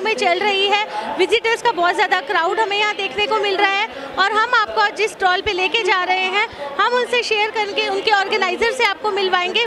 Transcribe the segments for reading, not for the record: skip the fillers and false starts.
में चल रही है। विजिटर्स का बहुत ज़्यादा क्राउड हमें यहाँ देखने को मिल रहा है और हम आपको आज जिस स्टॉल पे लेके जा रहे हैं हम उनसे शेयर करके उनके ऑर्गेनाइजर से आपको मिलवाएंगे।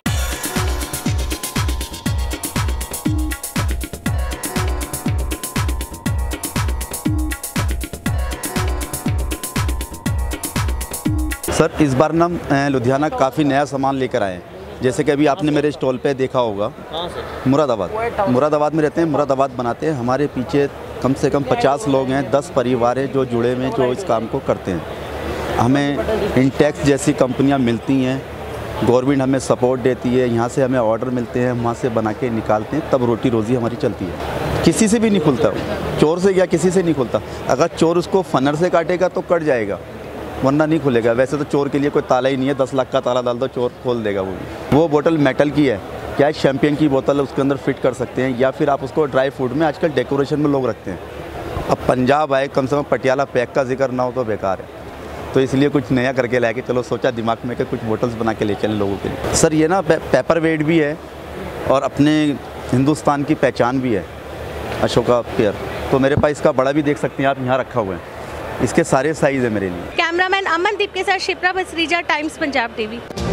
सर इस बार ना लुधियाना काफ़ी नया सामान लेकर आए हैं। जैसे कि अभी आपने मेरे स्टॉल पे देखा होगा, मुरादाबाद में रहते हैं, मुरादाबाद बनाते हैं। हमारे पीछे कम से कम 50 लोग हैं, 10 परिवार हैं जो जुड़े हुए हैं, जो इस काम को करते हैं। हमें इंटेक्स जैसी कंपनियां मिलती हैं, गवर्नमेंट हमें सपोर्ट देती है, यहाँ से हमें ऑर्डर मिलते हैं, वहाँ से बना के निकालते हैं, तब रोटी रोज़ी हमारी चलती है। किसी से भी नहीं खुलता, चोर से या किसी से नहीं खुलता। अगर चोर उसको फनर से काटेगा तो कट जाएगा, वरना नहीं खुलेगा। वैसे तो चोर के लिए कोई ताला ही नहीं है, 10 लाख का ताला डाल दो चोर खोल देगा। वो बोतल मेटल की है, क्या है, शैम्पियन की बोतल है, उसके अंदर फिट कर सकते हैं, या फिर आप उसको ड्राई फ्रूट में आजकल डेकोरेशन में लोग रखते हैं। अब पंजाब आए, कम से कम पटियाला पैक का जिक्र ना हो तो बेकार है, तो इसलिए कुछ नया करके लाए के चलो सोचा दिमाग में कि कुछ बोतल्स बना के ले चलें लोगों के लिए। सर ये ना पेपर वेट भी है और अपने हिंदुस्तान की पहचान भी है, अशोका पेयर। तो मेरे पास इसका बड़ा भी देख सकते हैं आप, यहाँ रखा हुआ है, इसके सारे साइज़ है मेरे लिए। कैमरामैन अमनदीप के साथ शिप्रा बसरीजा, टाइम्स पंजाब टीवी।